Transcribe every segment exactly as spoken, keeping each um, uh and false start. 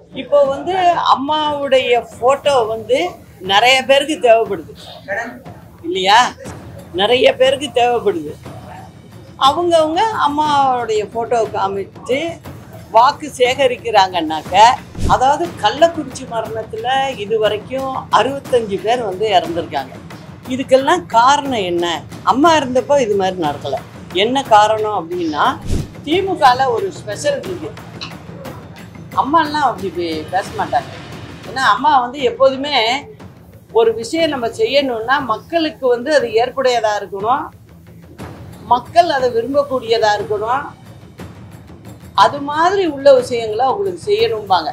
இப்போ வந்து அம்மாவுடைய ஃபோட்டோ வந்து நிறைய பேருக்கு தேவைப்படுது இல்லையா? நிறைய பேருக்கு தேவைப்படுது. அவங்கவுங்க அம்மாவுடைய ஃபோட்டோ காமிச்சு வாக்கு சேகரிக்கிறாங்கன்னாக்க, அதாவது கள்ளக்குறிச்சி மரணத்தில் இது வரைக்கும் அறுபத்தஞ்சு பேர் வந்து இறந்துருக்காங்க. இதுக்கெல்லாம் காரணம் என்ன? அம்மா இருந்தப்போ இது மாதிரி நடக்கலை. என்ன காரணம் அப்படின்னா, திமுகவில் ஒரு ஸ்பெஷல் இருக்குது. அம்மாலாம் அப்படி பேச மாட்டாங்க. ஏன்னா அம்மா வந்து எப்போதுமே ஒரு விஷயம் நம்ம செய்யணும்னா மக்களுக்கு வந்து அது ஏற்புடையதாக இருக்கணும், மக்கள் அதை விரும்பக்கூடியதாக இருக்கணும், அது மாதிரி உள்ள விஷயங்களை அவங்களுக்கு செய்யணும்பாங்க.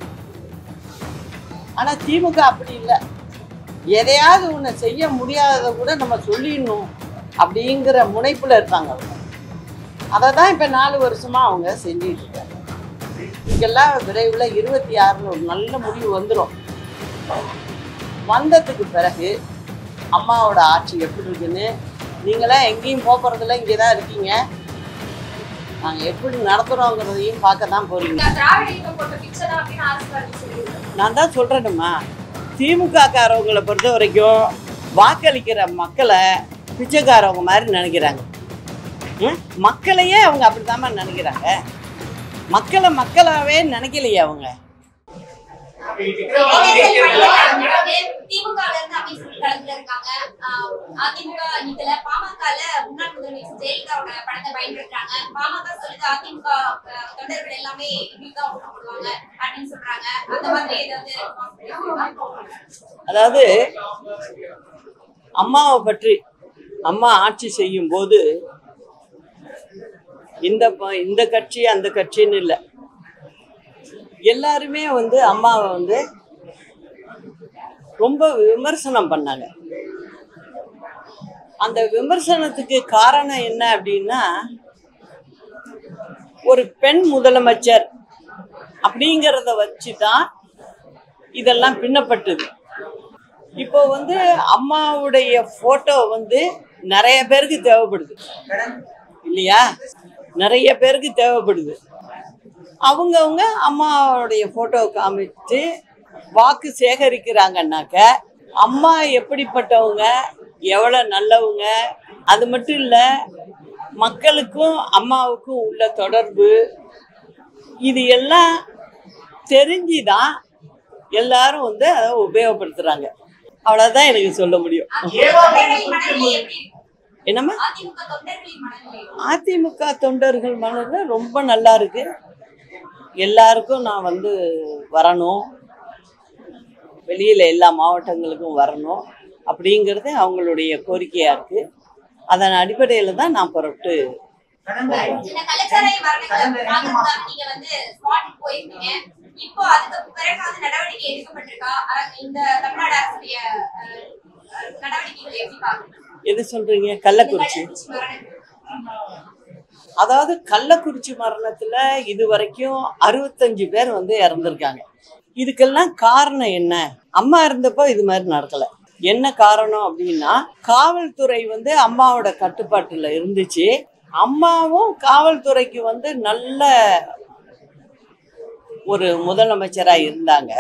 ஆனால் திமுக அப்படி இல்லை. எதையாவது ஒன்று செய்ய முடியாததை கூட நம்ம சொல்லிடணும் அப்படிங்கிற முனைப்பில் இருக்காங்க அவங்க. அதை தான் இப்போ நாலு வருஷமாக அவங்க செஞ்சுட்டு இருக்காங்க. இதுக்கெல்லாம் விரைவில் இருபத்தி ஆறில் ஒரு நல்ல முடிவு வந்துடும். வந்ததுக்கு பிறகு அம்மாவோட ஆட்சி எப்படி இருக்குன்னு நீங்களாம் எங்கேயும் போகிறதில்ல, இங்கே தான் இருக்கீங்க. நாங்கள் எப்படி நடத்துகிறோங்கிறதையும் பார்க்க தான் போகிறீங்க. நான் தான் சொல்கிறேன்னுமா, திமுககாரவங்களை பொறுத்த வரைக்கும் வாக்களிக்கிற மக்களை பிச்சைக்காரவங்க மாதிரி நினைக்கிறாங்க. மக்களையே அவங்க அப்படித்தாம்மா நினைக்கிறாங்க. மக்களை மக்களாவே நினைக்கலையே அவங்க. அதாவது அம்மாவை பற்றி அம்மா ஆட்சி செய்யும் போது இந்த இந்த கட்சி அந்த கட்சின்னு இல்லை, எல்லாருமே வந்து அம்மாவை வந்து ரொம்ப விமர்சனம் பண்ணாங்க. அந்த விமர்சனத்துக்கு காரணம் என்ன அப்படின்னா, ஒரு பெண் முதலமைச்சர் அப்படிங்கிறத வச்சு தான் இதெல்லாம் பின்னப்பட்டது. இப்போ வந்து அம்மாவுடைய ஃபோட்டோ வந்து நிறைய பேருக்கு தேவைப்படுது இல்லையா? நிறைய பேருக்கு தேவைப்படுது. அவங்கவுங்க அம்மாவுடைய ஃபோட்டோ காமிச்சு வாக்கு சேகரிக்கிறாங்கன்னாக்க, அம்மா எப்படிப்பட்டவங்க, எவ்வளோ நல்லவங்க, அது மட்டும் இல்லை, மக்களுக்கும் அம்மாவுக்கும் உள்ள தொடர்பு, இது எல்லாம் தெரிஞ்சுதான் எல்லாரும் வந்து அதை உபயோகப்படுத்துகிறாங்க. அவ்வளோதான் எனக்கு சொல்ல முடியும். என்னம்மா? அதிமுக தொண்டர்கள் மனதில் ரொம்ப நல்லா இருக்கு. எல்லாருக்கும் நான் வந்து வரணும், வெளியில் எல்லா மாவட்டங்களுக்கும் வரணும் அப்படிங்கிறது அவங்களுடைய கோரிக்கையாக இருக்குது. அதன் அடிப்படையில் தான் நான் புறப்பட்டு எது சொல்றீங்க? கள்ளக்குறிச்சி. அதாவது கள்ளக்குறிச்சி மரணத்துல இது வரைக்கும் அறுபத்தஞ்சு பேர் வந்து இறந்துருக்காங்க. இதுக்கெல்லாம் காரணம் என்ன? அம்மா இருந்தப்போ இது மாதிரி நடக்கல. என்ன காரணம் அப்படின்னா, காவல்துறை வந்து அம்மாவோட கட்டுப்பாட்டுல இருந்துச்சு. அம்மாவும் காவல்துறைக்கு வந்து நல்ல ஒரு முதலமைச்சரா இருந்தாங்க.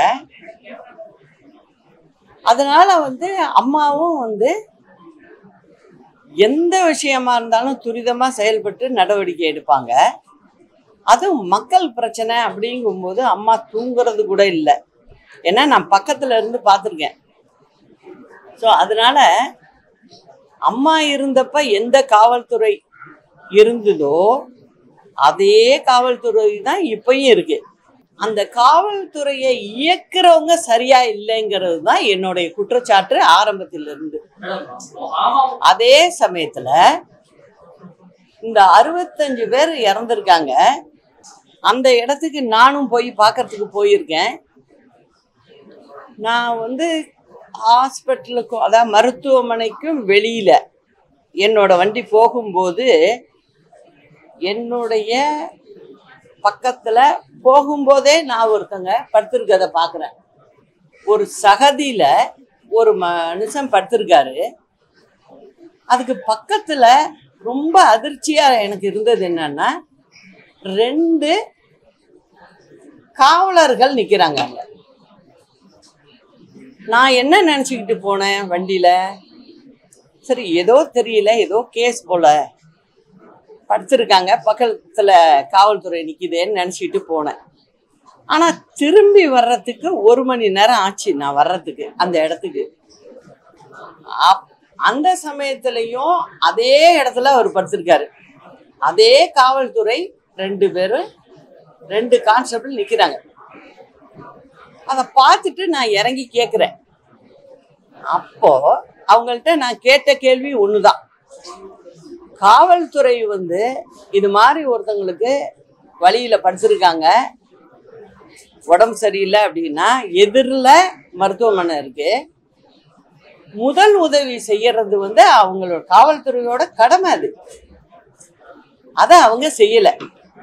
அதனால வந்து அம்மாவும் வந்து எந்த விஷயமா இருந்தாலும் துரிதமா செயல்பட்டு நடவடிக்கை எடுப்பாங்க. அதுவும் மக்கள் பிரச்சனை அப்படிங்கும்போது அம்மா தூங்குறது கூட இல்லை. ஏன்னா நான் பக்கத்துல இருந்து பார்த்துருக்கேன். ஸோ அதனால அம்மா இருந்தப்ப எந்த காவல்துறை இருந்ததோ அதே காவல்துறை தான் இப்பயும் இருக்கு. அந்த காவல்துறையை இயக்குறவங்க சரியா இல்லைங்கிறது தான் என்னுடைய குற்றச்சாட்டு ஆரம்பத்திலிருந்து. அதே சமயத்துல இந்த அறுபத்தஞ்சு பேர் இறந்துருக்காங்க. அந்த இடத்துக்கு நானும் போய் பார்க்கறதுக்கு போயிருக்கேன். நான் வந்து ஹாஸ்பிட்டலுக்கும், அதாவது மருத்துவமனைக்கும் வெளியில என்னோட வண்டி போகும்போது என்னுடைய பக்கத்துல போகும்போதே நான் ஒருத்தங்க படுத்திருக்கதை பார்க்குறேன். ஒரு சகதியில ஒரு மனுஷன் படுத்திருக்காரு. அதுக்கு பக்கத்துல ரொம்ப அதிர்ச்சியா எனக்கு இருந்தது என்னன்னா, ரெண்டு காவலர்கள் நிற்கிறாங்க அங்கே. நான் என்ன நினச்சிக்கிட்டு போனேன் வண்டியில், சரி ஏதோ தெரியல, ஏதோ கேஸ் போல் படுத்துருக்காங்க, பக்கத்தில் காவல்துறை நிற்கிதேன்னு நினச்சிக்கிட்டு போனேன். ஆனால் திரும்பி வர்றதுக்கு ஒரு மணி நேரம் ஆச்சு நான் வர்றதுக்கு அந்த இடத்துக்கு. அப் அந்த சமயத்துலேயும் அதே இடத்துல அவர் படுத்திருக்காரு. அதே காவல்துறை ரெண்டு பேரும் ரெண்டு கான்ஸ்டபிள் நிற்கிறாங்க. அதை பார்த்துட்டு நான் இறங்கி கேட்குறேன். அப்போ அவங்கள்ட்ட நான் கேட்ட கேள்வி ஒன்று தான். காவல்துறை வந்து இது மாதிரி ஒருத்தங்களுக்கு வழியில் படுத்திருக்காங்க, உடம்பு சரியில்லை அப்படின்னா எதிரில் மருத்துவமனை இருக்கு, முதல் உதவி செய்யறது வந்து அவங்களோட காவல்துறையோட கடமை. அது அதை அவங்க செய்யலை.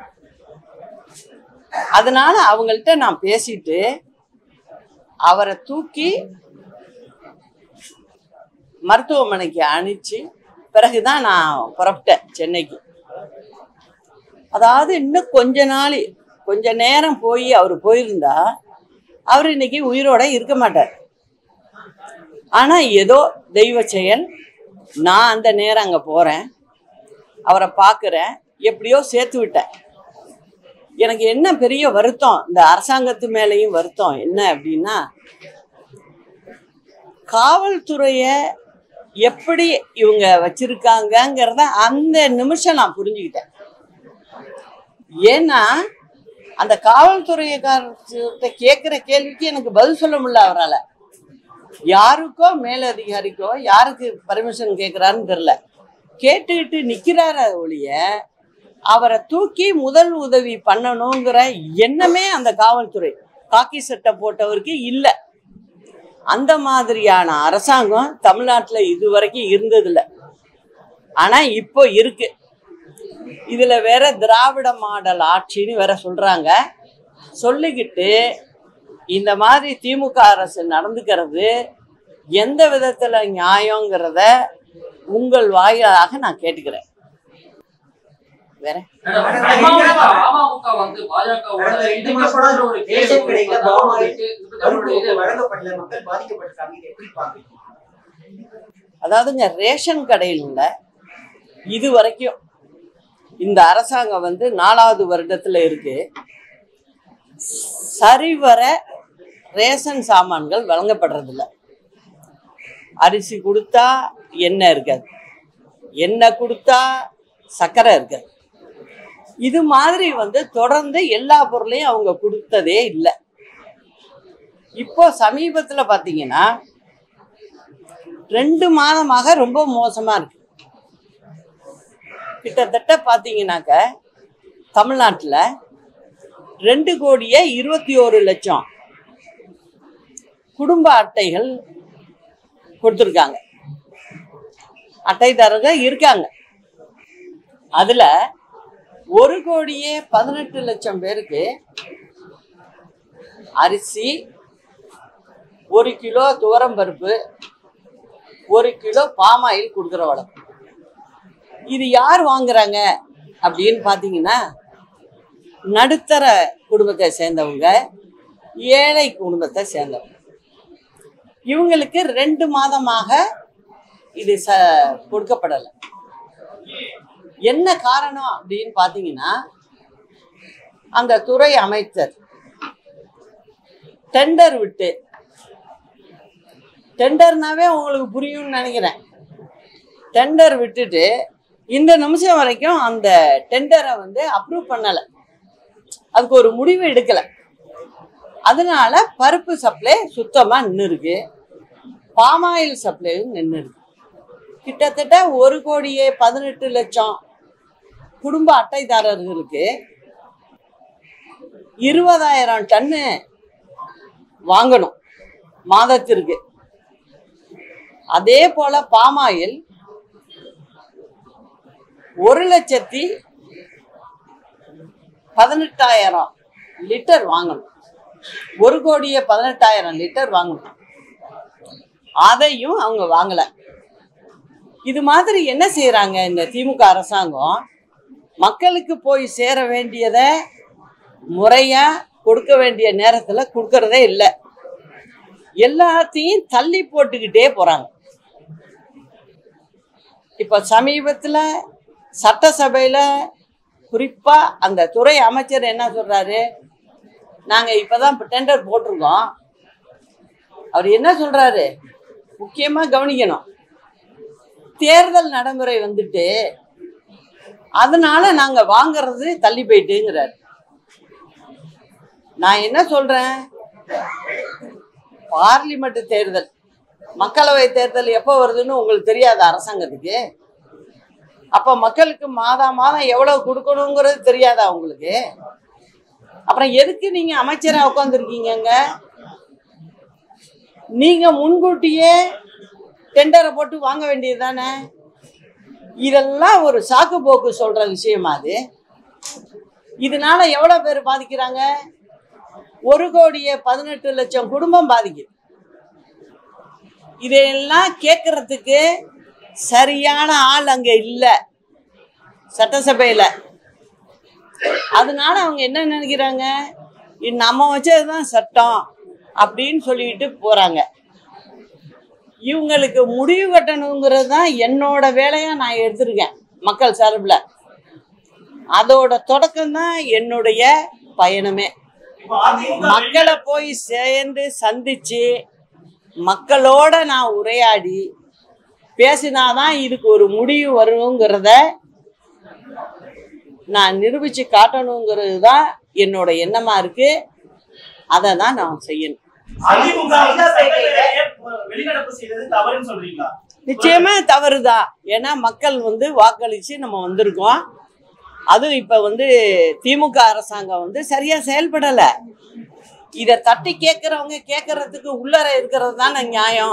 அதனால அவங்கள்ட்ட நான் பேசிட்டு அவரை தூக்கி மருத்துவமனைக்கு அனுப்பிச்சு பிறகுதான் நான் புறப்பட்டேன் சென்னைக்கு. அதாவது இன்னும் கொஞ்ச நாள் கொஞ்ச நேரம் போய் அவர் போயிருந்தா அவர் இன்னைக்கு உயிரோட இருக்க மாட்டார். ஆனா ஏதோ தெய்வ செயல், நான் அந்த நேரம் அங்க போறேன், அவரை பார்க்குறேன், எப்படியோ சேர்த்து விட்டேன். எனக்கு என்ன பெரிய வருத்தம், இந்த அரசாங்கத்து மேலேயும் வருத்தம் என்ன அப்படின்னா, காவல்துறைய எப்படி இவங்க வச்சிருக்காங்கங்கிறத அந்த நிமிஷம் நான் புரிஞ்சுக்கிட்டேன். ஏன்னா அந்த காவல்துறையக்காரர்கிட்ட கேட்குற கேள்விக்கு எனக்கு பதில் சொல்ல முடியல அவரால். யாருக்கோ மேலதிகாரிக்கோ யாருக்கு பர்மிஷன் கேட்குறாருன்னு தெரில, கேட்டுக்கிட்டு நிற்கிறார ஒழிய அவரை தூக்கி முதல் உதவி பண்ணணுங்கிற எண்ணமே அந்த காவல்துறை காக்கி சட்டை போட்டவருக்கு இல்லை. அந்த மாதிரியான அரசாங்கம் தமிழ்நாட்டில் இது வரைக்கும் இருந்ததில்லை. ஆனால் இப்போ இருக்கு. இதில் வேற திராவிட மாடல் ஆட்சின்னு வேற சொல்கிறாங்க. சொல்லிக்கிட்டு இந்த மாதிரி திமுக அரசு நடந்துக்கிறது எந்த விதத்தில் நியாயங்கிறத உங்கள் வாயிலாக நான் கேட்டுக்கிறேன். வேற அதாவதுங்க, ரேஷன் கடையில் இது வரைக்கும் இந்த அரசாங்கம் வந்து நாலாவது வருடத்துல இருக்கு, சரிவர ரேஷன் சாமான்கள் வழங்கப்படுறதில்ல. அரிசி கொடுத்தா எண்ணெய் இருக்காது, எண்ணெய் கொடுத்தா சர்க்கரை இருக்காது. இது மாதிரி வந்து தொடர்ந்து எல்லா பொருளையும் அவங்க கொடுத்ததே இல்லை. இப்போ சமீபத்தில் பார்த்தீங்கன்னா ரெண்டு மாதமாக ரொம்ப மோசமா இருக்கு. கிட்டத்தட்ட பார்த்தீங்கன்னாக்க தமிழ்நாட்டில் ரெண்டு கோடியே இருபத்தி ஒரு லட்சம் குடும்ப அட்டைகள் கொடுத்துருக்காங்க, அட்டைதாரர்கள் இருக்காங்க. அதுல ஒரு கோடியே பதினெட்டு லட்சம் பேருக்கு அரிசி, ஒரு கிலோ துவரம் பருப்பு, ஒரு கிலோ பாமாயில் கொடுக்குற வழக்கம். இது யார் வாங்குறாங்க அப்படின்னு பார்த்தீங்கன்னா, நடுத்தர குடும்பத்தை சேர்ந்தவங்க, ஏழை குடும்பத்தை சேர்ந்தவங்க. இவங்களுக்கு ரெண்டு மாதமாக இது ச கொடுக்கப்படலை. என்ன காரணம் அப்படின்னு பார்த்தீங்கன்னா, அந்த துறை அமைச்சர் டெண்டர் விட்டு, டெண்டர்னாவே உங்களுக்கு புரியும்னு நினைக்கிறேன், டெண்டர் விட்டுட்டு இந்த நிமிஷம் வரைக்கும் அந்த டெண்டரை வந்து அப்ரூவ் பண்ணலை, அதுக்கு ஒரு முடிவு எடுக்கலை. அதனால பருப்பு சப்ளை சுத்தமாக நின்று இருக்கு, பாமாயில் சப்ளையும் நின்று இருக்கு. கிட்டத்தட்ட ஒரு கோடியே பதினெட்டு லட்சம் குடும்ப அட்டைதாரர்களுக்கு இருபதாயிரம் டன்னு வாங்கணும் மாதத்திற்கு. அதே போல பாமாயில் ஒரு லட்சத்தி பதினெட்டாயிரம் லிட்டர் வாங்கணும், ஒரு கோடியே பதினெட்டாயிரம் லிட்டர் வாங்கணும். அதையும் அவங்க வாங்கல. இது மாதிரி என்ன செய்யறாங்க இந்த திமுக அரசாங்கம்? மக்களுக்கு போய் சேர வேண்டியதை முறையா கொடுக்க வேண்டிய நேரத்தில் கொடுக்கறதே இல்லை. எல்லாத்தையும் தள்ளி போட்டுக்கிட்டே போறாங்க. இப்ப சமீபத்தில் சட்டசபையில் குறிப்பா அந்த துறை அமைச்சர் என்ன சொல்றாரு, நாங்க இப்பதான் டெண்டர் போட்டிருக்கோம். அவர் என்ன சொல்றாரு, முக்கியமா கவனிக்கணும், தேர்தல் நடைமுறை வந்துட்டு அதனால நாங்க வாங்கறது தள்ளி போயிட்டுங்கிறார். நான் என்ன சொல்றேன், பார்லிமெண்ட் தேர்தல், மக்களவை தேர்தல் எப்போ வருதுன்னு உங்களுக்கு தெரியாத அரசாங்கத்துக்கு? அப்ப மக்களுக்கு மாதம் மாதம் எவ்வளவு கொடுக்கணுங்கிறது தெரியாதா உங்களுக்கு? அப்புறம் எதுக்கு நீங்க அமைச்சரா உட்காந்துருக்கீங்க? நீங்க முன்கூட்டியே டெண்டரை போட்டு வாங்க வேண்டியது தானே. இதெல்லாம் ஒரு சாக்கு போக்கு சொல்ற விஷயமா அது? இதனால எவ்வளவு பேர் பாதிக்கிறாங்க? ஒரு கோடியே பதினெட்டு லட்சம் குடும்பம் பாதிக்குது. இதெல்லாம் கேட்கறதுக்கு சரியான ஆள் அங்க இல்ல சட்டசபையில. அதனால அவங்க என்ன நினைக்கிறாங்க, நம்ம வச்சதுதான் சட்டம் அப்படின்னு சொல்லிட்டு போறாங்க. இவங்களுக்கு முடிவு கட்டணுங்கிறது தான் என்னோட வேலையா நான் எடுத்திருக்கேன் மக்கள் சார்பில். அதோட தொடக்கம் தான் என்னுடைய பயணமே. மக்களை போய் சேர்ந்து சந்திச்சு மக்களோட நான் உரையாடி பேசினாதான் இதுக்கு ஒரு முடிவு வருங்கிறத நான் நிரூபிச்சு காட்டணுங்கிறது தான் என்னோட எண்ணமா இருக்கு. அதை தான் நான் செய்யணும். நிச்சயமா தவறுதான். ஏன்னா மக்கள் வந்து வாக்களிச்சு நம்ம வந்திருக்கோம். அதுவும் இப்ப வந்து திமுக அரசாங்கம் வந்து சரியா செயல்படல. இத தட்டி கேட்கறவங்க கேட்கறதுக்கு உள்ளர இருக்கிறது தானே நியாயம்.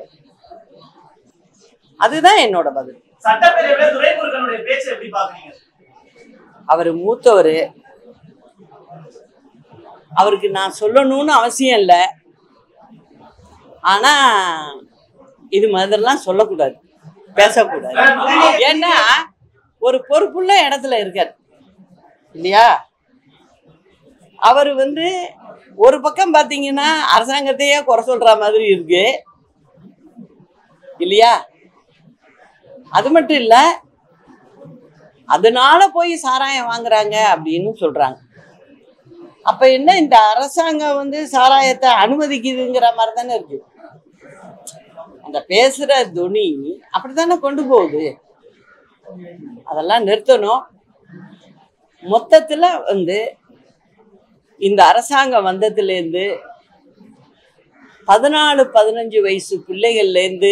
அதுதான் என்னோட பதில். அவரு மூத்தவரு, அவருக்கு நான் சொல்லணும்னு அவசியம் இல்லை. ஆனா இது மாதிரிலாம் சொல்லக்கூடாது, பேசக்கூடாது. ஏன்னா ஒரு பொறுப்புள்ள இடத்துல இருக்காரு இல்லையா. அவரு வந்து ஒரு பக்கம் பாத்தீங்கன்னா அரசாங்கத்தையே குறை சொல்ற மாதிரி இருக்கு இல்லையா. அது மட்டும் இல்ல, அதனால போய் சாராயம் வாங்குறாங்க அப்படின்னு சொல்றாங்க. அப்ப என்ன, இந்த அரசாங்கம் வந்து சாராயத்தை அனுமதிக்குதுங்கிற மாதிரி தானே இருக்கு. அந்த பேசுற துணி அப்படித்தானே கொண்டு போகுது. அதெல்லாம் நிறுத்தணும். மொத்தத்துல வந்து இந்த அரசாங்கம் வந்ததுலேருந்து பதினாலு பதினஞ்சு வயசு பிள்ளைகள்லேருந்து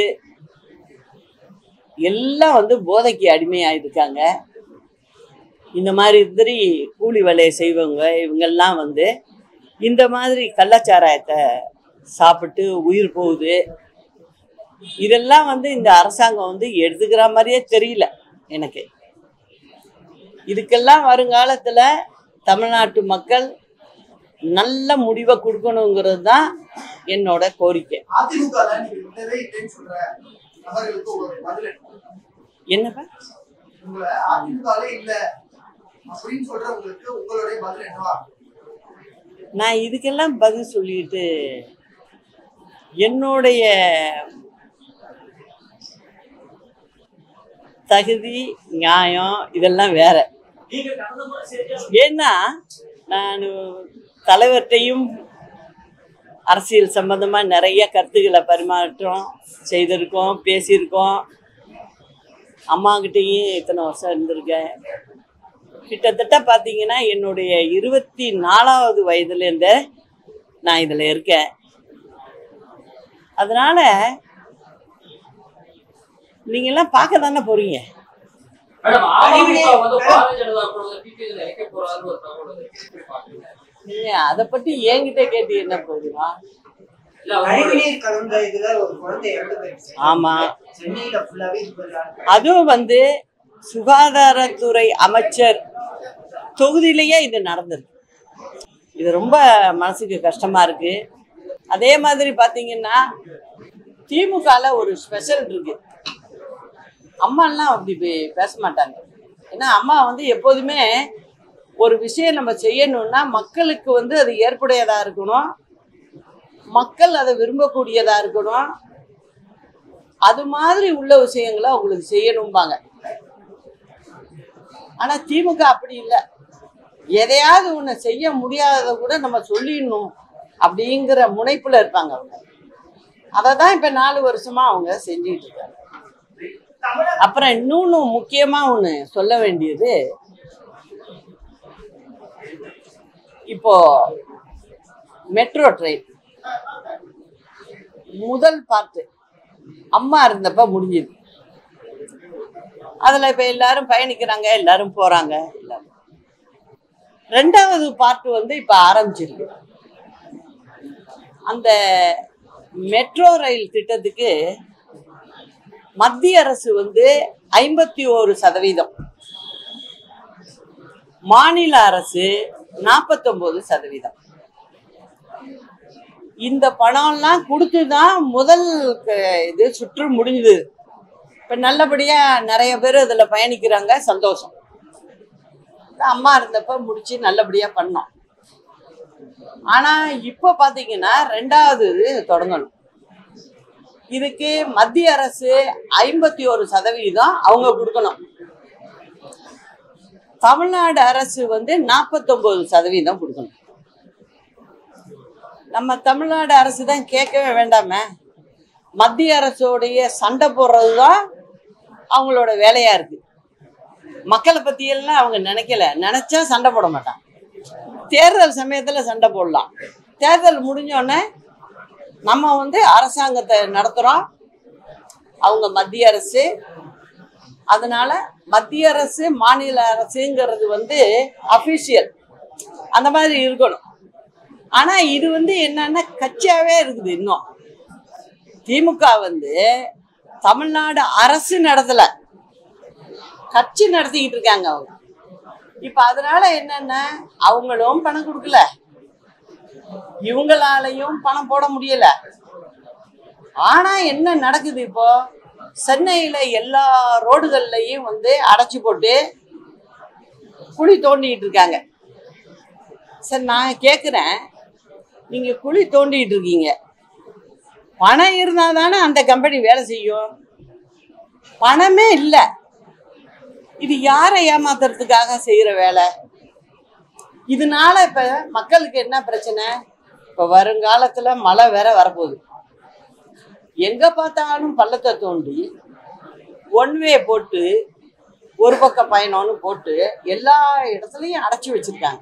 எல்லாம் வந்து போதைக்கு அடிமையாயிருக்காங்க. இந்த மாதிரி திரி கூலி வேலையை செய்வங்க இவங்கெல்லாம் வந்து இந்த மாதிரி கள்ளச்சாராயத்தை சாப்பிட்டு உயிர் போகுது. இதெல்லாம் வந்து இந்த அரசாங்கம் வந்து எடுத்துக்கிற மாதிரியே தெரியல எனக்கு. இதுக்கெல்லாம் வருங்காலத்துல தமிழ்நாட்டு மக்கள் நல்ல முடிவை கொடுக்கணுங்கிறது தான் என்னோட கோரிக்கை. என்னப்பா நான் இதுக்கெல்லாம் பதில் சொல்லிட்டு என்னுடைய தகுதி நியாயம் இதெல்லாம் வேற. ஏன்னா நான் தலைவர்கிட்டையும் அரசியல் சம்பந்தமா நிறைய கருத்துக்களை பரிமாற்றம் செய்திருக்கோம், பேசியிருக்கோம். அம்மாக்கிட்டையும் இத்தனை வருஷம் இருந்திருக்கேன். கிட்டத்தட்ட பார்த்தீங்கன்னா என்னுடைய இருபத்தி நாலாவது வயதுலேருந்தே நான் இதில் இருக்கேன். அதனால நீங்கெல்லாம் பார்க்க தானே போறீங்க. நீங்க அதை பத்தி என்கிட்ட கேட்டு என்ன போகுதுமா? ஆமா, அதுவும் வந்து சுகாதாரத்துறை அமைச்சர் தொகுதியிலேயே இது நடந்தது. இது ரொம்ப மனசுக்கு கஷ்டமா இருக்கு. அதே மாதிரி பாத்தீங்கன்னா திமுகல ஒரு ஸ்பெஷல் இருக்கு. அம்மாலாம் அப்படி பேச மாட்டாங்க. ஏன்னா அம்மா வந்து எப்போதுமே ஒரு விஷயம் நம்ம செய்யணும்னா மக்களுக்கு வந்து அது ஏற்புடையதா இருக்கணும், மக்கள் அதை விரும்பக்கூடியதா இருக்கணும். அது மாதிரி உள்ள விஷயங்களை அவங்களுக்கு செய்யணும்பாங்க. ஆனா திமுக அப்படி இல்லை. எதையாவது ஒண்ணு செய்ய முடியாததை கூட நம்ம சொல்லிடணும் அப்படிங்கிற முனைப்புல இருப்பாங்க அவங்க. அதை தான் இப்ப நாலு வருஷமா அவங்க செஞ்சுட்டு இருக்காங்க. அப்புறம் இன்னொன்னு முக்கியமா ஒண்ணு சொல்ல வேண்டியது, இப்போ மெட்ரோ ட்ரெயின் முதல் பார்ட்டு அம்மா இருந்தப்ப முடிஞ்சது. அதுல இப்ப எல்லாரும் பயணிக்கிறாங்க, எல்லாரும் போறாங்க. எல்லாரும் ரெண்டாவது பார்ட் வந்து இப்ப ஆரம்பிச்சிருக்கு. அந்த மெட்ரோ ரயில் திட்டத்துக்கு மத்திய அரசு வந்து ஐம்பத்தி ஒரு சதவீதம், மாநில அரசு நாற்பத்தி ஒன்பது சதவீதம். இந்த பணம்லாம் கொடுத்துதான் முதல் இது சுற்று முடிஞ்சுது. இப்ப நல்லபடியா நிறைய பேர் அதுல பயணிக்கிறாங்க, சந்தோஷம். அம்மா இருந்தப்ப முடிச்சு நல்லபடியா பண்ணோம். ஆனா இப்ப பாத்தீங்கன்னா ரெண்டாவது தொடங்கணும். இதுக்கு மத்திய அரசு ஐம்பத்தி ஒரு சதவீதம் அவங்க கொடுக்கணும். தமிழ்நாடு அரசு வந்து நாற்பத்தி ஒன்பது சதவீதம் கொடுக்கணும். நம்ம தமிழ்நாடு அரசு தான் கேட்கவே வேண்டாமே. மத்திய அரசோடைய சண்டை போடுறதுதான் அவங்களோட வேலையா இருக்கு. மக்களை பத்தி எல்லாம் அவங்க நினைக்கல. நினைச்சா சண்டை போட மாட்டாங்க. தேர்தல் சமயத்துல சண்டை போடலாம். தேர்தல் முடிஞ்சோடனே நம்ம வந்து அரசாங்கத்தை நடத்துறோம், அவங்க மத்திய அரசு. அதனால மத்திய அரசு மாநில அரசுங்கிறது வந்து அபிஷியல் அந்த மாதிரி இருக்கணும். ஆனா இது வந்து என்னன்னா கட்சியாவே இருக்குது. இன்னும் திமுக வந்து தமிழ்நாடு அரசு நடத்தல, கட்சி நடத்திக்கிட்டு இருக்காங்க அவங்க. இப்ப அதனால என்னன்னா அவங்களும் பணம் கொடுக்கல, இவங்களாலையும் பணம் போட முடியல. ஆனா என்ன நடக்குது, இப்போ சென்னையில எல்லா ரோடுகள்லையும் வந்து அடைச்சு போட்டு குழி தோண்டிட்டு இருக்காங்க. சரி, நான் கேக்குறேன், நீங்க குழி தோண்டிட்டு இருக்கீங்க, பணம் இருந்தா தானே அந்த கம்பெனி வேலை செய்யும். பணமே இல்லை. இது யாரை ஏமாத்துறதுக்காக செய்யற வேலை? இதனால இப்ப மக்களுக்கு என்ன பிரச்சனை? இப்ப வருங்காலத்துல மழை வேற வரப்போகுது. எங்க பார்த்தாலும் பள்ளத்தை தோண்டி ஒன்வே போட்டு ஒரு பக்க பயணம்னு போட்டு எல்லா இடத்துலயும் அடைச்சி வச்சிருக்காங்க.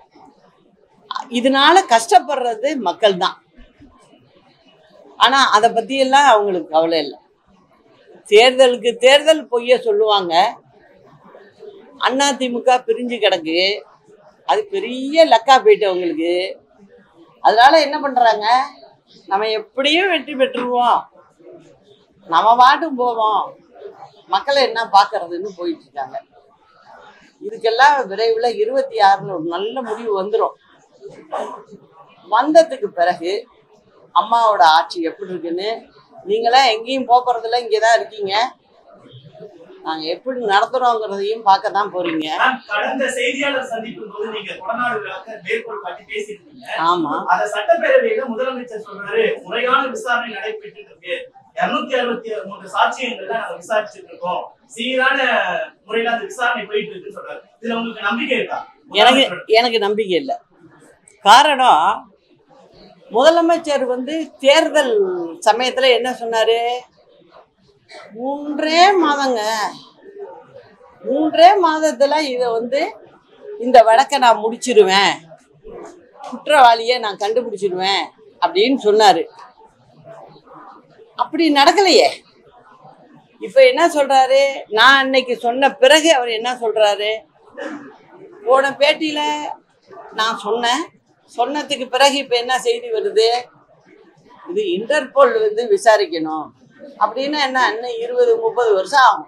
இதனால கஷ்டப்படுறது மக்கள் தான். ஆனா அதை பத்தி எல்லாம் அவங்களுக்கு கவலை இல்லை. தேர்தலுக்கு தேர்தல் பொய்ய சொல்லுவாங்க. அண்ணா திமுக பிரிஞ்சு கிடக்கு, அது பெரிய லக்கா போயிட்டு அவங்களுக்கு. அதனால என்ன பண்றாங்க, நம்ம எப்படியும் வெற்றி பெற்றுருவோம், நம்ம பாட்டும் போவோம், மக்களை என்ன பாக்குறதுன்னு போயிட்டு இருக்காங்க. இதுக்கெல்லாம் விரைவில் இருபத்தி ஆறுல ஒரு நல்ல முடிவு வந்துடும். வந்ததுக்கு பிறகு அம்மாவோட ஆட்சி எப்படி இருக்குன்னு நீங்களாம் எங்கேயும் போறதில்ல, இங்கேதான் இருக்கீங்க. நாங்க எப்படி நடத்துறோங்கிறதையும் பார்க்க தான் போறீங்க. கடந்த செய்தியாளர் சந்திக்கும் போது நீங்க கொடநாடு விளக்க மேற்கோள் காட்டி பேசியிருக்கீங்க. ஆமா, அத சட்டப்பேரவையில முதலமைச்சர் சொல்றாரு, முறையான விசாரணை நடைபெற்று இருக்கு, இருநூத்தி அறுபத்தி மூன்று சாட்சியங்கள்ல நாங்க விசாரிச்சுட்டு இருக்கோம், சீரான முறையில அந்த விசாரணை போயிட்டு இருக்குன்னு சொல்றாரு. இதுல உங்களுக்கு நம்பிக்கை இருக்கா? எனக்கு எனக்கு நம்பிக்கை இல்லை. காரணம், முதலமைச்சர் வந்து தேர்தல் சமயத்துல என்ன சொன்னாரு, மூன்றே மாதங்க, மூன்றே மாதத்துல இத வந்து இந்த வழக்கை நான் முடிச்சிருவேன், குற்றவாளியை நான் கண்டுபிடிச்சிருவேன் அப்படின்னு சொன்னாரு. அப்படி நடக்கலையே. இப்ப என்ன சொல்றாரு, நான் அன்னைக்கு சொன்ன பிறகு அவர் என்ன சொல்றாரு, போன பேட்டியில நான் சொன்னேன், சொன்னதுக்கு பிறகு இப்ப என்ன செய்தி வருது, இது இன்டர்போல் வந்து விசாரிக்கணும் அப்படின்னா என்ன, இன்னும் இருபது முப்பது வருஷம் ஆகும்.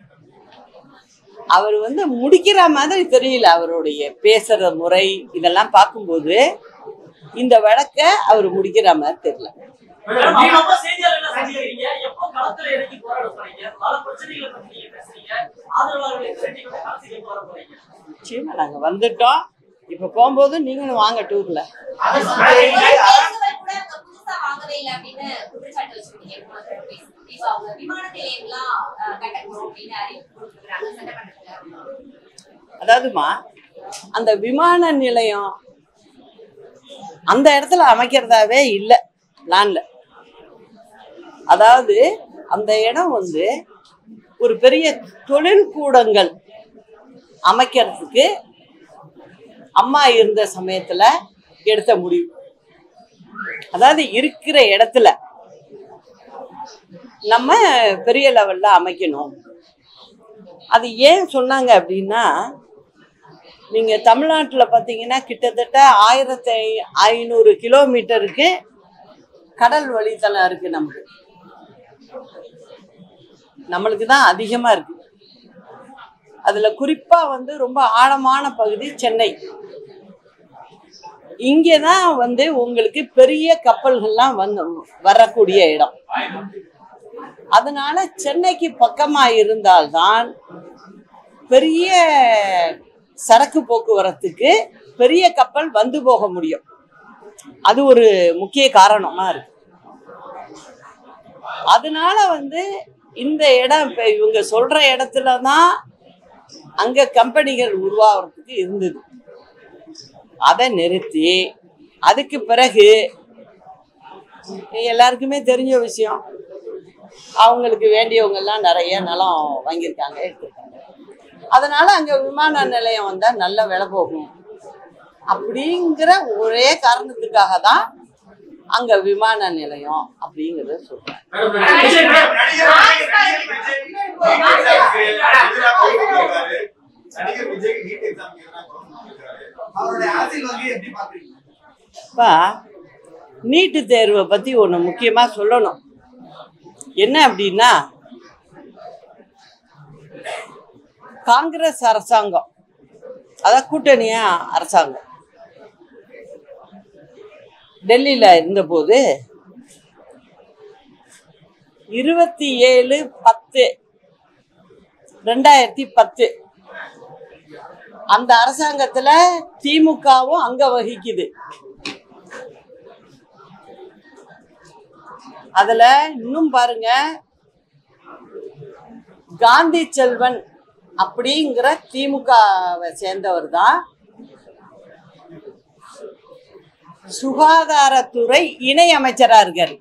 அவர் வந்து முடிக்கிற மாதிரி தெரியல. அவருடைய பேசுற முறை இதெல்லாம் பார்க்கும்போது இந்த வழக்க அவர் முடிக்கிற மாதிரி தெரியல. நிச்சயமா நாங்க வந்துட்டோம். இப்ப போகும்போது நீங்களும் வாங்க டூர்ல. அதாவதுமா அந்த விமான நிலையம் அந்த இடத்துல அமைக்கிறதாவே இல்லை பிளான்ல. அதாவது அந்த இடம் வந்து ஒரு பெரிய தொழில் கூடங்கள் அமைக்கிறதுக்கு அம்மா இருந்த சமயத்துல எடுத்த முடிவு. அதாவது இருக்கிற இடத்துல நம்ம பெரிய லெவல்ல அமைக்கணும். அது ஏன் சொன்னாங்க அப்படின்னா, நீங்க தமிழ்நாட்டுல பாத்தீங்கன்னா கிட்டத்தட்ட ஆயிரத்தி ஐநூறு கிலோமீட்டருக்கு கடல் வழித்தலம் இருக்கு. நமக்கு நம்மளுக்கு தான் அதிகமா இருக்கு. அதுல குறிப்பா வந்து ரொம்ப ஆழமான பகுதி சென்னை. இங்கதான் வந்து உங்களுக்கு பெரிய கப்பல்கள்லாம் வந்து வரக்கூடிய இடம். அதனால சென்னைக்கு பக்கமா இருந்தால்தான் பெரிய சரக்கு போக்குவரத்துக்கு பெரிய கப்பல் வந்து போக முடியும். அது ஒரு முக்கிய காரணமா இருக்கு. அதனால வந்து இந்த இடம் இப்ப இவங்க சொல்ற இடத்துலதான் அங்க கம்பெனிகள் உருவாகிறதுக்கு இருந்தது. அதை நிறுத்தி அதுக்கு பிறகு எல்லாருக்குமே தெரிஞ்ச விஷயம், அவங்களுக்கு வேண்டியவங்க எல்லாம் நிறைய நிலம் வாங்கியிருக்காங்க, எடுத்திருக்காங்க. அதனால அங்க விமான நிலையம் வந்தா நல்ல விலை போகும் அப்படிங்கிற ஒரே காரணத்துக்காக தான் அங்க விமான நிலையம் அப்படிங்கறத சொல்றேன். நீட்டு தேர்வை பத்தி ஒண்ணு முக்கியமா சொல்லணும். என்ன அப்படின்னா, காங்கிரஸ் அரசாங்கம், அதான் கூட்டணியா அரசாங்கம் டெல்லியில இருந்தபோது இருபத்தி ஏழு பத்து ரெண்டாயிரத்தி பத்து அந்த அரசாங்கத்துல திமுகவும் அங்க வகிக்குது. அதுல இன்னும் பாருங்க, காந்தி செல்வன் அப்படிங்கிற திமுகவை சேர்ந்தவர் தான் சுகாதாரத்துறை இணை அமைச்சரா இருக்காரு.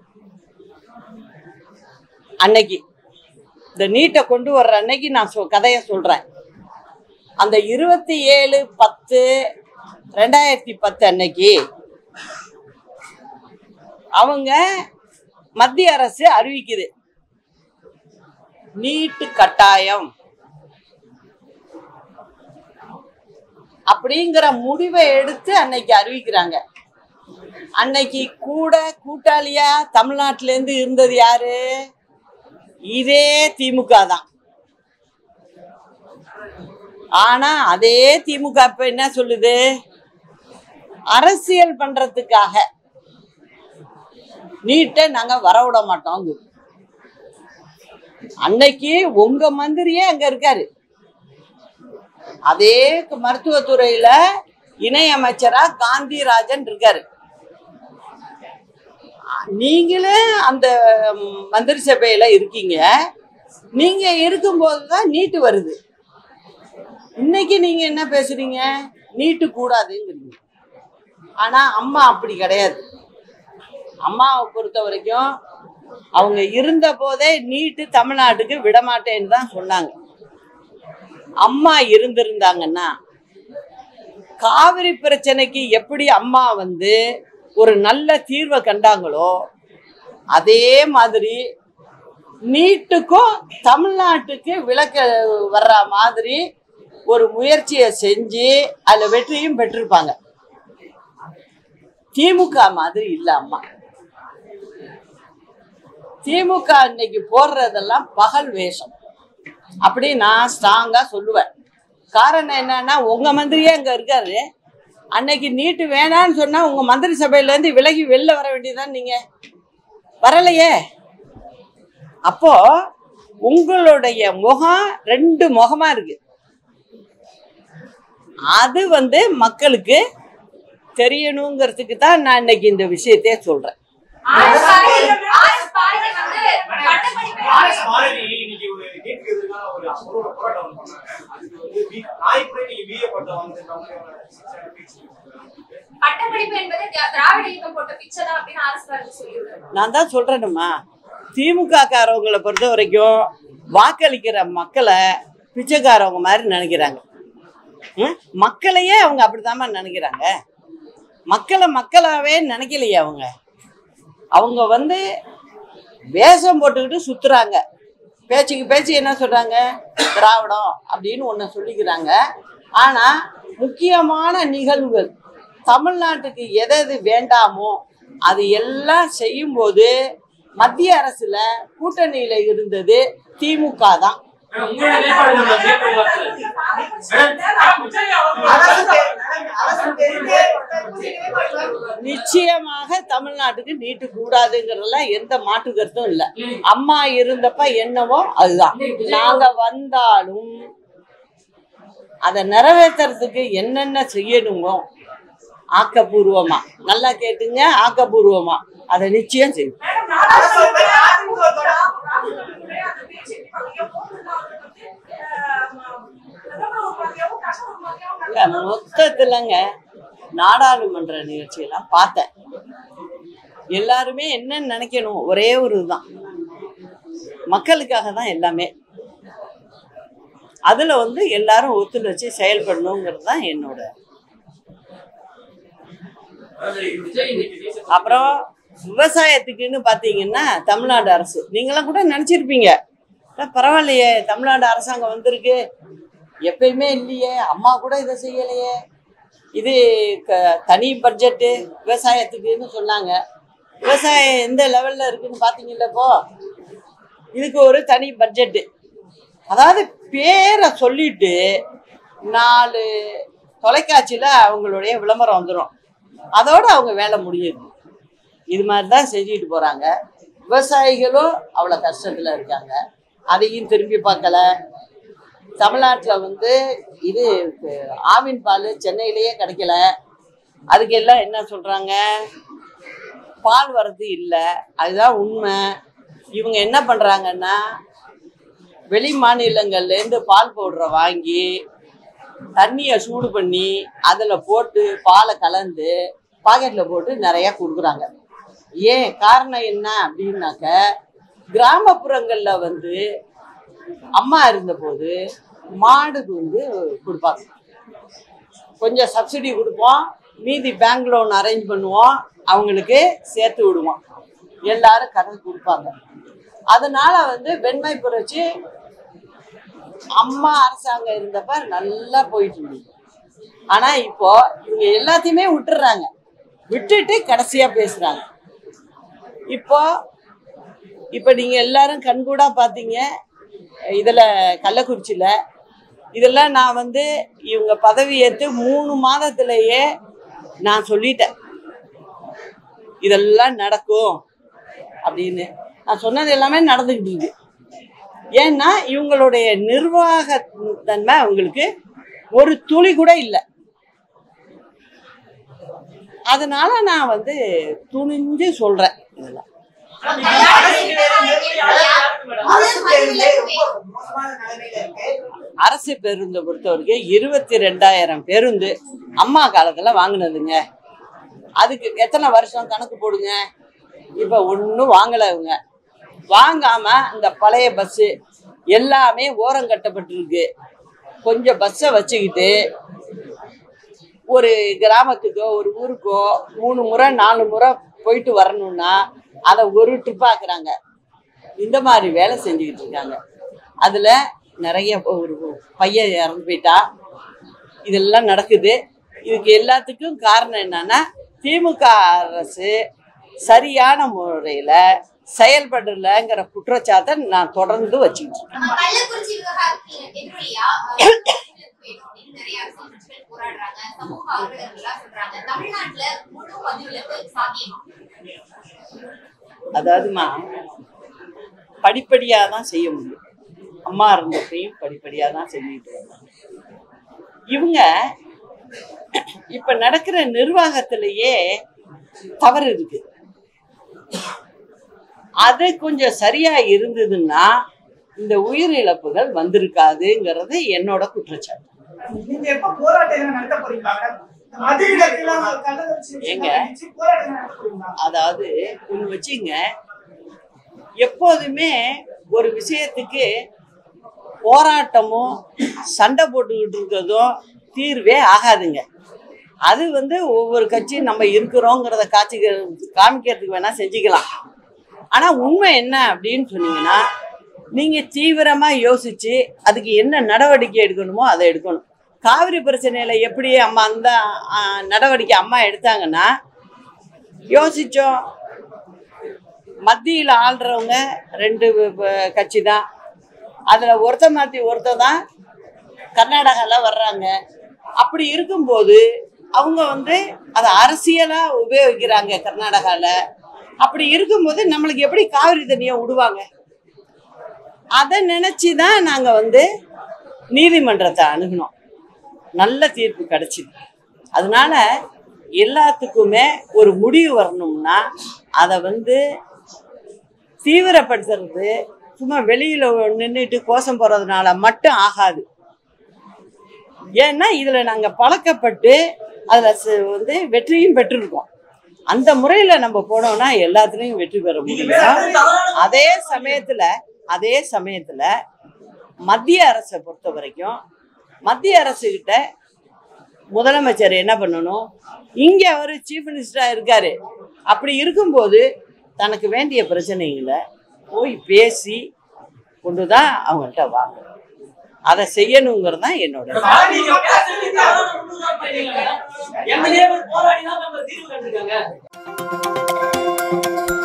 அன்னைக்கு இந்த நீட்டை கொண்டு வர்ற அன்னைக்கு நான் சொ கதையை சொல்றேன். அந்த இருபத்தி ஏழு பத்து ரெண்டாயிரத்தி பத்து அன்னைக்கு அவங்க மத்திய அரசு அறிவிக்குது, நீட்டு கட்டாயம் அப்படிங்கிற முடிவை எடுத்து அன்னைக்கு அறிவிக்கிறாங்க. அன்னைக்கு கூட கூட்டாளியா தமிழ்நாட்டில இருந்து இருந்தது யாரு? இதே திமுக தான். ஆனா அதே திமுக இப்ப என்ன சொல்லுது? அரசியல் பண்றதுக்காக நீட்டை நாங்க வரவிட மாட்டோம். அன்னைக்கு உங்க மந்திரியே அங்க இருக்காரு. அதே மருத்துவத்துறையில இணை அமைச்சரா காந்திராஜன் இருக்காரு. நீங்களே அந்த மந்திரி சபையில இருக்கீங்க. நீங்க இருக்கும்போதுதான் நீட்டு வருது. இன்னைக்கு நீங்க என்ன பேசுறீங்க? நீட்டு கூடாதுங்கிறீங்க. ஆனா அம்மா அப்படி கிடையாது. அம்மாவை பொறுத்த வரைக்கும் அவங்க இருந்த போதே நீட்டு தமிழ்நாட்டுக்கு விடமாட்டேன்னு தான் சொன்னாங்க. அம்மா இருந்திருந்தாங்கன்னா காவிரி பிரச்சனைக்கு எப்படி அம்மா வந்து ஒரு நல்ல தீர்வை கண்டாங்களோ அதே மாதிரி நீட்டுக்கும் தமிழ்நாட்டுக்கு விலக்க வர்ற மாதிரி ஒரு முயற்சியை செஞ்சு அதுல வெற்றியும் பெற்றிருப்பாங்க. திமுக மாதிரி இல்ல அம்மா. திமுக இன்னைக்கு போடுறதெல்லாம் பகல் வேஷம் அப்படி நான் ஸ்ட்ராங்கா சொல்லுவேன். காரணம் என்னன்னா, உங்க மந்திரியே அங்க இருக்காரு. அன்னைக்கு நீட்டு வேணான்னு சொன்னா உங்க மந்திரி சபையில இருந்து விலகி வெளில வர வேண்டியதுதான். நீங்க வரலையே. அப்போ உங்களுடைய முகம் ரெண்டு முகமா இருக்கு. அது வந்து மக்களுக்கு தெரியணுங்கிறதுக்கு தான் நான் இன்னைக்கு இந்த விஷயத்தையே சொல்றேன். நான் தான் சொல்றேனுமா, திமுக காரவங்களை பொறுத்த வரைக்கும் வாக்களிக்கிற மக்களை பிச்சைக்காரவங்க மாதிரி நினைக்கிறாங்க. மக்களையே அவங்க அப்படித்தாம்மா நினைக்கிறாங்க. மக்களை மக்களாவே நினைக்கலையே. அவங்க அவங்க வந்து வேஷம் போட்டுக்கிட்டு சுத்துறாங்க. பேச்சுக்கு பேச்சு என்ன சொல்றாங்க, திராவிடம் அப்படின்னு ஒன்று சொல்லிக்கிறாங்க. ஆனா முக்கியமான நிகழ்வுகள் தமிழ்நாட்டுக்கு எது எது வேண்டாமோ அது எல்லாம் செய்யும்போது மத்திய அரசுல கூட்டணியில இருந்தது திமுக தான். நிச்சயமாக தமிழ்நாட்டுக்கு நீட்டு கூடாதுங்கிறதுல எந்த மாற்று கருத்தும் இல்ல. அம்மா இருந்தப்ப என்னவோ அதுதான். நாங்க வந்தாலும் அதை நிறைவேற்றுறதுக்கு என்னென்ன செய்யணுமோ ஆக்கப்பூர்வமா, நல்லா கேட்டுங்க, ஆக்கப்பூர்வமா அதை நிச்சயம் செய்யும். மொத்தத்துலங்க நாடாளுமன்ற நிகழ்ச்சியெல்லாம் பார்த்தேன். எல்லாருமே என்ன நினைக்கணும், ஒரே ஒரு இதுதான், மக்களுக்காக தான் எல்லாமே. அதுல வந்து எல்லாரும் ஒத்துழைச்சு செயல்படணுங்கிறது தான் என்னோட. அப்புறம் விவசாயத்துக்குன்னு பாத்தீங்கன்னா தமிழ்நாடு அரசு, நீங்களாம் கூட நினைச்சிருப்பீங்க பரவாயில்லையே தமிழ்நாடு அரசாங்கம் வந்திருக்கு, எப்பயுமே இல்லையே, அம்மா கூட இதை செய்யலையே, இது தனி பட்ஜெட்டு விவசாயத்துக்குன்னு சொன்னாங்க. விவசாயம் எந்த லெவல்ல இருக்குன்னு பாத்தீங்கல்லப்போ, இதுக்கு ஒரு தனி பட்ஜெட்டு. அதாவது பேரை சொல்லிட்டு நாலு தொலைக்காட்சியில அவங்களுடைய விளம்பரம் வந்துடும், அதோட அவங்க வேலை முடியுது. இது மாதிரி தான் செஞ்சுட்டு போறாங்க. விவசாயிகளும் அவ்வளோ கஷ்டத்துல இருக்காங்க, அதையும் திரும்பி பார்க்கல. தமிழ்நாட்டில் வந்து இது ஆவின் பால் சென்னையிலேயே கிடைக்கல, அதுக்கு எல்லாம் என்ன சொல்றாங்க, பால் வரது இல்லை. அதுதான் உண்மை. இவங்க என்ன பண்றாங்கன்னா வெளி மாநிலங்கள்லேருந்து பால் பவுடரை வாங்கி தண்ணியை சூடு பண்ணி அதில் போட்டு பாலை கலந்து பாக்கெட்டில் போட்டு நிறையா கொடுக்குறாங்க. ஏன் காரணம் என்ன அப்படின்னாக்க, கிராமப்புறங்களில் வந்து அம்மா இருந்தபோது மாடுக்கு வந்து கொடுப்பாங்க, கொஞ்சம் சப்சிடி கொடுப்போம், மீதி பேங்க் லோன் அரேஞ்ச் பண்ணுவோம், அவங்களுக்கு சேர்த்து விடுவோம், எல்லாரும் கடன் கொடுப்பாங்க. அதனால வந்து வெண்மை புரட்சி அம்மா அரசாங்கம் இருந்தப்ப நல்லா போயிட்டு இருந்தது. ஆனா இப்போ இவங்க எல்லாத்தையுமே விட்டுறாங்க, விட்டுட்டு கடைசியா பேசுறாங்க. இப்போ இப்போ நீங்க எல்லாரும் கண்கூடா பாத்தீங்க இதுல கள்ளக்குறிச்சியில, இதெல்லாம் நான் வந்து இவங்க பதவி ஏற்று மூணு மாதத்திலேயே நான் சொல்லிட்டேன் இதெல்லாம் நடக்கும் அப்படின்னு. நான் சொன்னது எல்லாமே நடந்துக்கிட்டு இருக்கு. ஏன்னா இவங்களுடைய நிர்வாக தன்மை அவங்களுக்கு ஒரு துளி கூட இல்லை. அதனால நான் வந்து துணிஞ்சு சொல்றேன். இதெல்லாம் அரசு பேருந்தை பொறுத்தவரைக்கும் இருபத்தி ரெண்டாயிரம் பேருந்து அம்மா காலத்துல வாங்கினதுங்க. அதுக்கு எத்தனை வருஷம் கணக்கு போடுங்க. இப்ப ஒன்னும் வாங்கல. இவங்க வாங்காம இந்த பழைய பஸ் எல்லாமே ஓரம் கட்டப்பட்டிருக்கு. கொஞ்சம் பஸ்ஸை வச்சுக்கிட்டு ஒரு கிராமத்துக்கோ ஒரு ஊருக்கோ மூணு முறை நாலு முறை போயிட்டு வரணும்னா அதை ஒரு ட்ரிப்பாக்குறாங்க. இந்த மாதிரி வேலை செஞ்சுக்கிட்டு இருக்காங்க. அதுல நிறைய ஒரு பையன் இறந்து போயிட்டா, இதெல்லாம் நடக்குது. இதுக்கு எல்லாத்துக்கும் காரணம் என்னன்னா திமுக அரசு சரியான முறையில செயல்படலைங்கிற குற்றச்சாட்டை நான் தொடர்ந்து வச்சுக்கிட்டு இருக்கேன். நிறைய அரசியல் கட்சிகள் போராடுறாங்க, சமூக ஆர்வலர்கள் எல்லாம் சொல்றாங்க. தமிழ்நாட்டுல முழு மதுவிலக்கு சாத்தியமா? அதாவதுமா படிப்படியா தான் செய்ய முடியும். அம்மா இருந்தப்பையும் படிப்படியா தான் செஞ்சுட்டு வந்தாங்க. இவங்க இப்ப நடக்கிற நிர்வாகத்திலேயே தவறு இருக்கு. அது கொஞ்சம் சரியா இருந்ததுன்னா இந்த உயிரிழப்புகள் வந்திருக்காதுங்கிறது என்னோட குற்றச்சாட்டு. ஏங்க, அதாவது ஒண்ணு வச்சுங்க, எப்போதுமே ஒரு விஷயத்துக்கு போராட்டமும் சண்டை போட்டுக்கிட்டு இருக்கிறதும் தீர்வே ஆகாதுங்க. அது வந்து ஒவ்வொரு கட்சியும் நம்ம இருக்கிறோங்கிறத காட்சி காமிக்கிறதுக்கு வேணா செஞ்சுக்கலாம். ஆனா உண்மை என்ன அப்படின்னு சொன்னீங்கன்னா, நீங்க தீவிரமா யோசிச்சு அதுக்கு என்ன நடவடிக்கை எடுக்கணுமோ அதை எடுக்கணும். காவிரி பிரச்சனையில எப்படி அம்மா அந்த நடவடிக்கை அம்மா எடுத்தாங்கன்னா, யோசிச்சோம். மத்தியில் ஆள்றவங்க ரெண்டு கட்சி தான், அதுல ஒருத்த மாத்தி ஒருத்த தான் கர்நாடகால வர்றாங்க. அப்படி இருக்கும்போது அவங்க வந்து அதை அரசியலா உபயோகிக்கிறாங்க கர்நாடகால. அப்படி இருக்கும்போது நம்மளுக்கு எப்படி காவிரி தண்ணியை விடுவாங்க? அதை நினைச்சுதான் நாங்க வந்து நீதிமன்றத்தை அணுகினோம். நல்ல தீர்ப்பு கிடைச்சிது. அதனால எல்லாத்துக்குமே ஒரு முடிவு வரணும்னா அதை வந்து தீவிரப்படுத்துறது சும்மா வெளியில நின்றுட்டு கோஷம் போறதுனால மட்டும் ஆகாது. ஏன்னா இதுல நாங்க பழக்கப்பட்டு அதுல வந்து வெற்றியும் பெற்றிருக்கோம். அந்த முறையில நம்ம போனோம்னா எல்லாத்துலயும் வெற்றி பெற முடியும். அதே சமயத்துல அதே சமயத்துல மத்திய அரசை பொறுத்த வரைக்கும் மத்திய அரசு கிட்ட முதலமைச்சர் என்ன பண்ணணும், இங்க அவரு சீஃப் மினிஸ்டரா இருக்காரு. அப்படி இருக்கும்போது தனக்கு வேண்டிய பிரச்சனைகளை போய் பேசி கொண்டுதான் அவங்கள்ட்ட வாங்க, அதை செய்யணுங்கிறது தான் என்னோட. போராடி தான் நம்ம தீர்வு கண்டிருக்காங்க.